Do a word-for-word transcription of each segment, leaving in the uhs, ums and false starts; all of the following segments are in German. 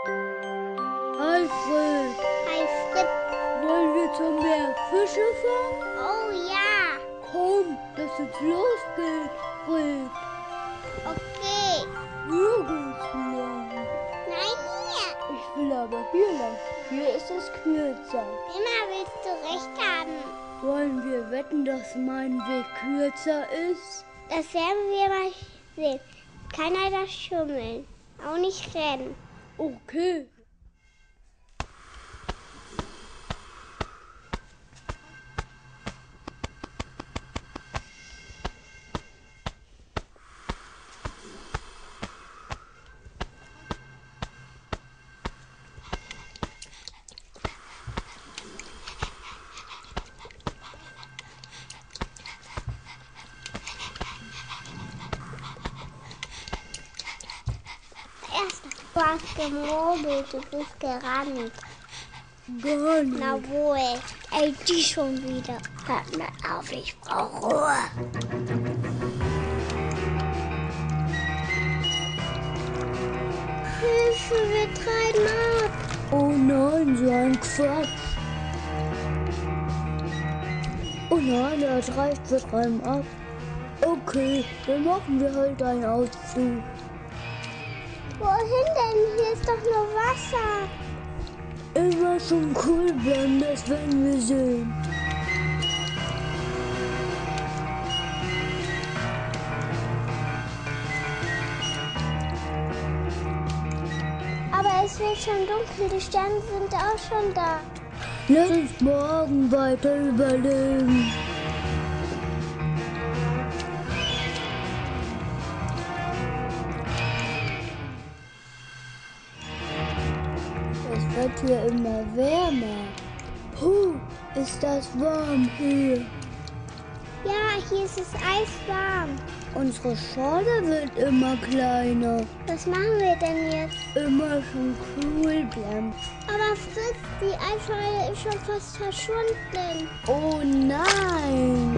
Hi Fred, Hi Fritz. wollen wir zum Meer Fische fangen? Oh ja. Komm, dass es losgeht, Fred. Okay. Nirgends lang. Nein, hier. Ich will aber hier lang. Hier ist es kürzer. Immer willst du recht haben. Wollen wir wetten, dass mein Weg kürzer ist? Das werden wir mal sehen. Keiner darf schummeln. Auch nicht rennen. Okay. Erst, du hast gemurmelt, du bist gerannt. Gar nicht. Na wohl. Ey, die schon wieder. Hört mal auf, ich brauche Ruhe. Hilfe, wir treiben ab. Oh nein, so ein Quatsch. Oh nein, das reicht, wir treiben ab. Okay, dann machen wir halt einen Ausflug. Wohin denn? Hier ist doch nur Wasser. Immer schon cool bleiben, das werden wir sehen. Aber es wird schon dunkel, die Sterne sind auch schon da. Lass uns morgen weiter überlegen. Es wird hier immer wärmer. Puh, ist das warm hier. Ja, hier ist es eiswarm. Unsere Schorle wird immer kleiner. Was machen wir denn jetzt? Immer schon cool bleiben. Aber Fritz, die Eisschale ist schon fast verschwunden. Oh nein!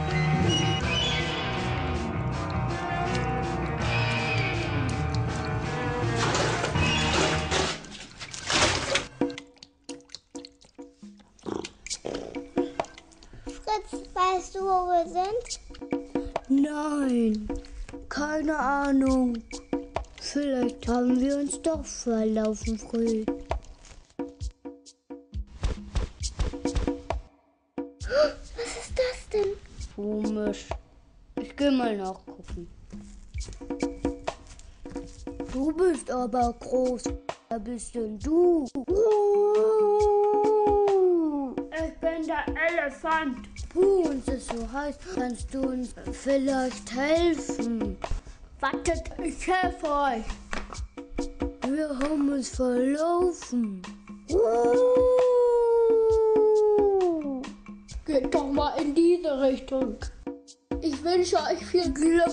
Fritz, weißt du, wo wir sind? Nein, keine Ahnung. Vielleicht haben wir uns doch verlaufen, Fred. Was ist das denn? Komisch. Ich geh mal nachgucken. Du bist aber groß. Wer bist denn du? Ich bin der Elefant. Puh, uns ist so heiß. Kannst du uns vielleicht helfen? Wartet, ich helfe euch. Wir haben uns verlaufen. Geht doch mal in diese Richtung. Ich wünsche euch viel Glück.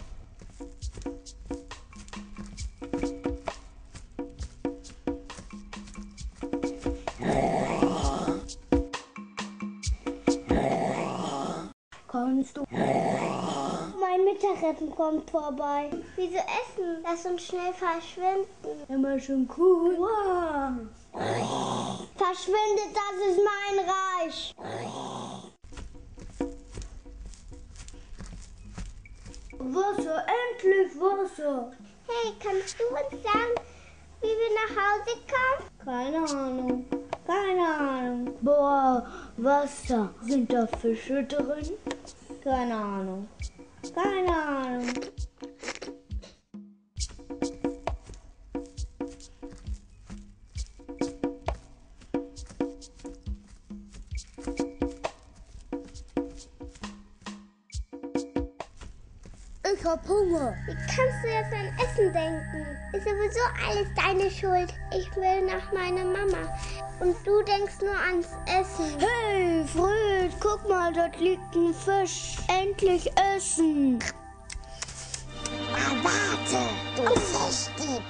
Kannst du? Mein Mittagessen kommt vorbei. Wieso essen? Lass uns schnell verschwinden. Immer schon cool. Wow. Verschwindet, das ist mein Reich. Wasser, endlich Wasser. Hey, kannst du uns sagen, wie wir nach Hause kommen? Keine Ahnung. Keine Ahnung. Boah, Wasser. Sind da Fische drin? Keine Ahnung. Keine Ahnung. Ich hab Hunger. Wie kannst du jetzt an Essen denken? Ist sowieso alles deine Schuld. Ich will nach meiner Mama. Und du denkst nur ans Essen. Hey, Fred, guck mal, dort liegt ein Fisch. Endlich essen. Na warte, du Fischdieb.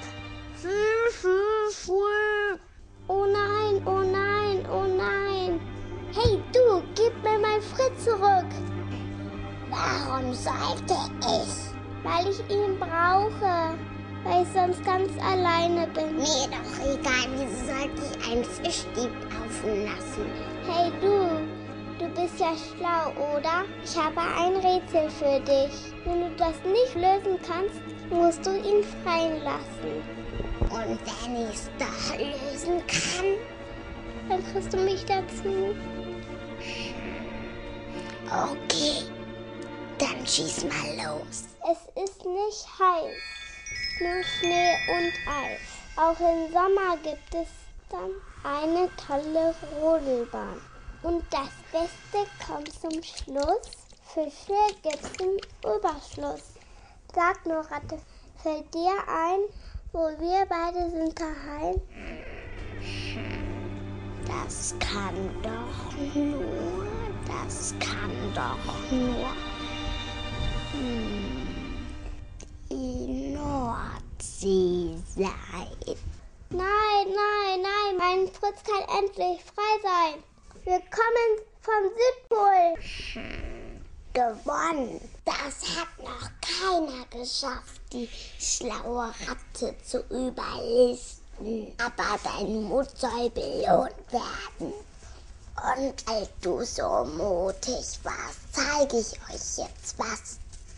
Oh nein, oh nein, oh nein. Hey, du, gib mir mein Fritz zurück. Warum sollte ich? Weil ich ihn brauche. weil ich sonst ganz alleine bin. Mir doch egal, wieso sollte ich einen Fischdieb laufen lassen? Hey du, du bist ja schlau, oder? Ich habe ein Rätsel für dich. Wenn du das nicht lösen kannst, musst du ihn fallen lassen. Und wenn ich es doch lösen kann, dann kriegst du mich dazu. Okay, dann schieß mal los. Es ist nicht heiß, nur Schnee und Eis. Auch im Sommer gibt es dann eine tolle Rodelbahn. Und das Beste kommt zum Schluss. Fische gibt's im Überschluss. Sag nur, Ratte, fällt dir ein, wo wir beide sind daheim? Das kann doch nur, das kann doch nur hm, die Nordsee sein. Nein, nein, nein, mein Fritz kann endlich frei sein. Wir kommen vom Südpol. Gewonnen. Das hat noch keiner geschafft, die schlaue Ratte zu überlisten. Aber dein Mut soll belohnt werden. Und weil du so mutig warst, zeige ich euch jetzt was.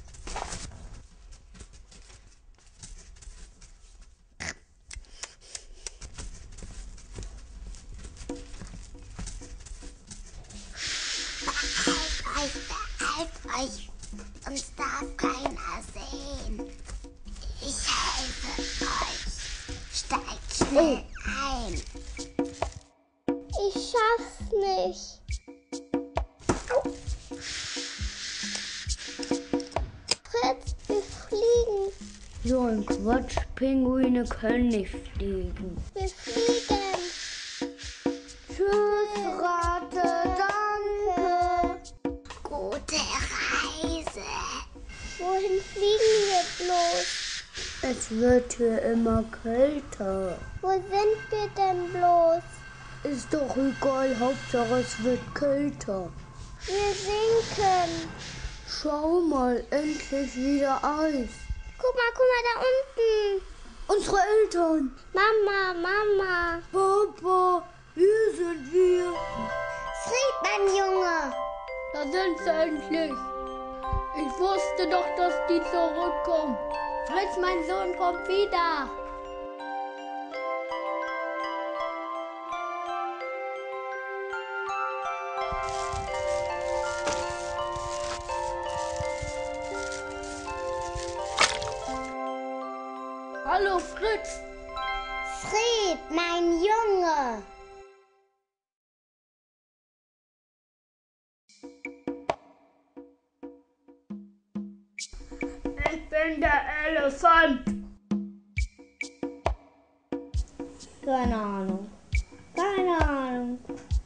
Beeilt euch, uns darf keiner sehen. Ich helfe euch. Steigt schnell ein. Ich schaff's nicht. Fritz, wir fliegen. So ein Quatsch, Pinguine können nicht fliegen. Wir fliegen. Tschüss, Ratte, danke. Gute Reise. Wohin fliegen wir bloß? Es wird hier immer kälter. Wo sind wir denn bloß? Ist doch egal, Hauptsache es wird kälter. Wir sinken. Schau mal, endlich wieder Eis. Guck mal, guck mal da unten. Unsere Eltern. Mama, Mama. Papa, hier sind wir. Fred, mein Junge. Da sind sie endlich. Ich wusste doch, dass die zurückkommen. Fritz, mein Sohn, kommt wieder. Hallo, Fritz. Fred, mein Junge. Ich bin der Elefant. Keine Ahnung. Keine Ahnung.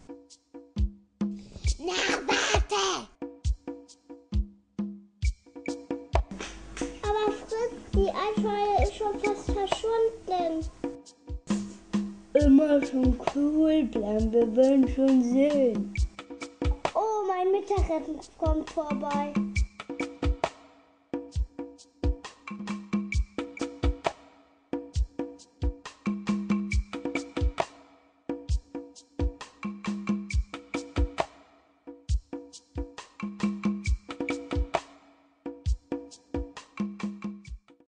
Na, warte. Aber Fritz, die Eisschale ist schon fast verschwunden. Immer schon cool bleiben, wir werden schon sehen. Oh, mein Mittagessen kommt vorbei.